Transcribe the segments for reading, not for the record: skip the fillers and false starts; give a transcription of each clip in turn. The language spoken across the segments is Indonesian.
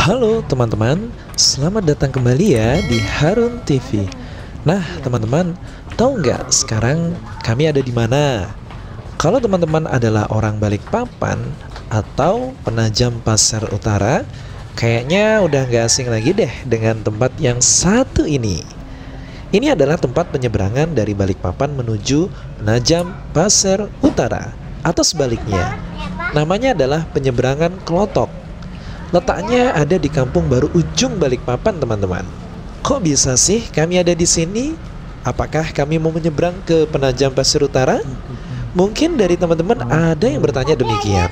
Halo teman-teman, selamat datang kembali ya di Harun TV. Nah teman-teman, tahu nggak sekarang kami ada di mana? Kalau teman-teman adalah orang Balikpapan atau Penajam Pasir Utara, kayaknya udah nggak asing lagi deh dengan tempat yang satu ini. Ini adalah tempat penyeberangan dari Balikpapan menuju Penajam Pasir Utara atau sebaliknya. Namanya adalah penyeberangan Klotok. Letaknya ada di Kampung Baru Ujung Balikpapan, teman-teman. Kok bisa sih kami ada di sini? Apakah kami mau menyeberang ke Penajam Pasir Utara? Mungkin dari teman-teman ada yang bertanya demikian.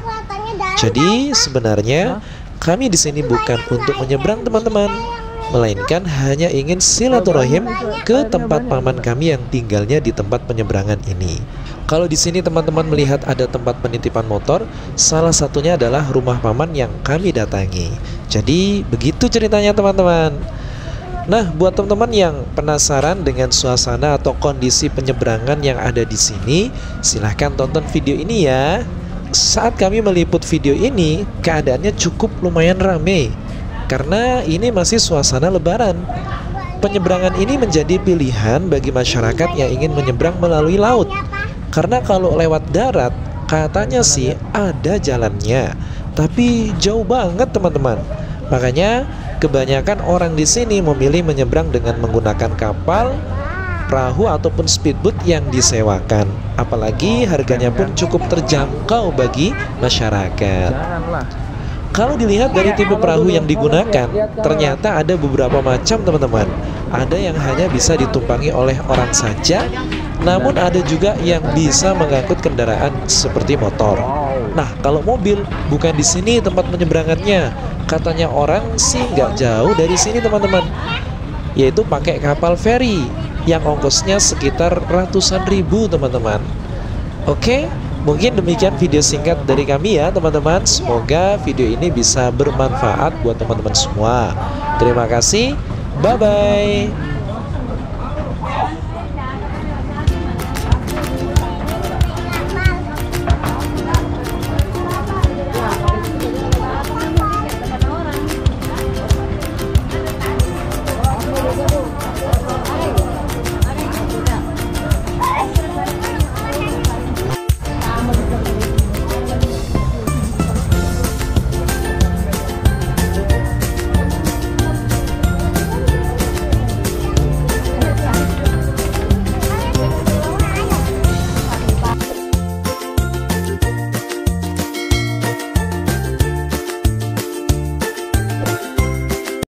Jadi sebenarnya kami di sini bukan untuk menyeberang, teman-teman, melainkan hanya ingin silaturahim ke tempat paman kami yang tinggalnya di tempat penyeberangan ini. Kalau di sini teman-teman melihat ada tempat penitipan motor, salah satunya adalah rumah paman yang kami datangi. Jadi begitu ceritanya, teman-teman. Nah, buat teman-teman yang penasaran dengan suasana atau kondisi penyeberangan yang ada di sini, silahkan tonton video ini ya. Saat kami meliput video ini, keadaannya cukup lumayan ramai karena ini masih suasana lebaran. Penyeberangan ini menjadi pilihan bagi masyarakat yang ingin menyeberang melalui laut. Karena kalau lewat darat, katanya sih ada jalannya, tapi jauh banget, teman-teman. Makanya kebanyakan orang di sini memilih menyeberang dengan menggunakan kapal, perahu ataupun speedboat yang disewakan. Apalagi harganya pun cukup terjangkau bagi masyarakat. Kalau dilihat dari tipe perahu yang digunakan, ternyata ada beberapa macam, teman-teman. Ada yang hanya bisa ditumpangi oleh orang saja, namun ada juga yang bisa mengangkut kendaraan seperti motor. Nah, kalau mobil bukan di sini tempat penyeberangannya. Katanya orang sih nggak jauh dari sini, teman-teman, yaitu pakai kapal feri yang ongkosnya sekitar ratusan ribu, teman-teman. Oke, mungkin demikian video singkat dari kami ya, teman-teman. Semoga video ini bisa bermanfaat buat teman-teman semua. Terima kasih, bye-bye.